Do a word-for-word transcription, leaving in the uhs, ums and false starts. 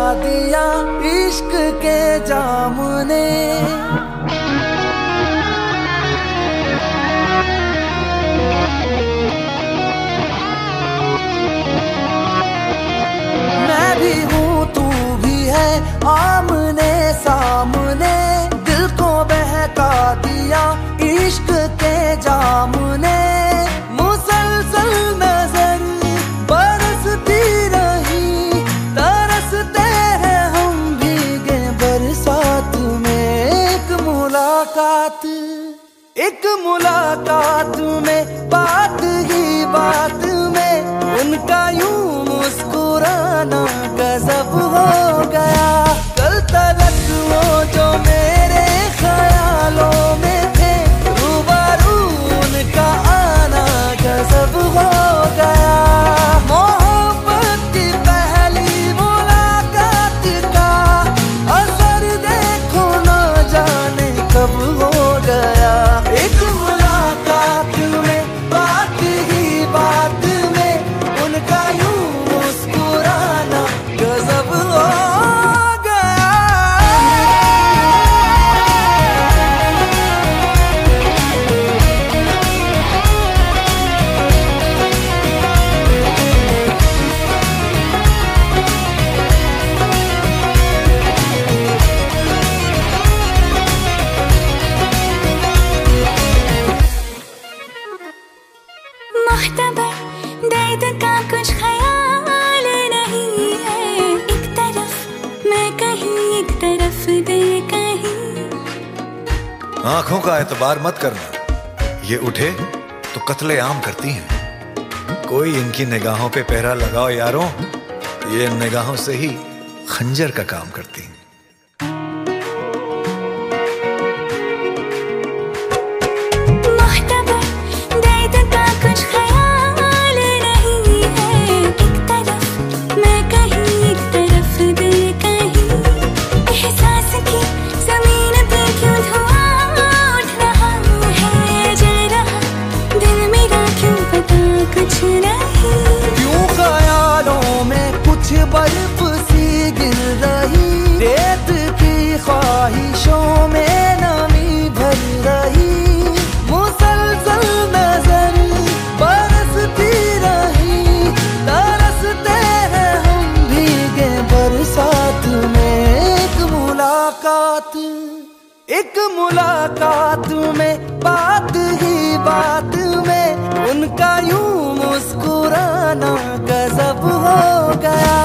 दिया इश्क के जाम ने। मैं भी हूँ तू भी है आमने सामने, दिल को बहका दिया इश्क के जाम ने। मुसलसल नजर बरसती रही, तरसते हैं हम भीगे बरसात में। एक मुलाकात एक मुलाकात में, बात ही बात में उनका यूं मुस्कुराना गजब हो गया। कल तलक वो जो मेरे ख्यालों में थे, रूबरू उनका आना गजब हो गया। मोहब्बत की पहली मुलाकात का असर देखो ना जाने कब हो गया। एक मुलाकात में, बात ही बात में उनका यूं मुस्कुराना गजब हो गया। मुख्तबर दर्द का कुछ ख्याल नहीं है, एक तरफ मैं कहीं एक तरफ दिल कहीं। आंखों का एतबार मत करना, ये उठे तो कत्ले आम करती हैं। कोई इनकी निगाहों पे पहरा लगाओ यारों, ये इन निगाहों से ही खंजर का काम करती हैं। बर्फ सी गिर रही, रेत की ख्वाहिशों में नमी भर रही। मुसलसल नजर बरसती रही, तरसते हैं हम भीगे बरसात में। एक मुलाकात एक मुलाकात में, बात ही बात में उनका यूं मुस्कुराना गजब हो गया।